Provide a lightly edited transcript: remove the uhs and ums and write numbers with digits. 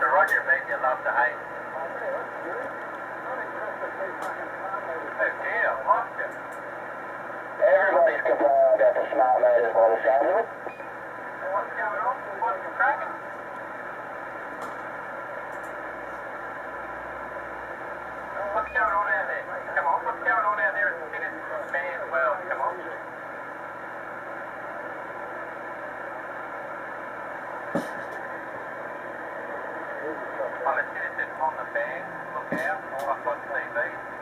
Roger, mate, you love to hate. Oh dear, lost you. Everybody's concerned at the smart meters by the sound of it. What's going on? What's cracking? What's going on out there? Come on, what's going on out there at the Citizen Band World? Come on. On the Citizen on the band, look out, I've got TV.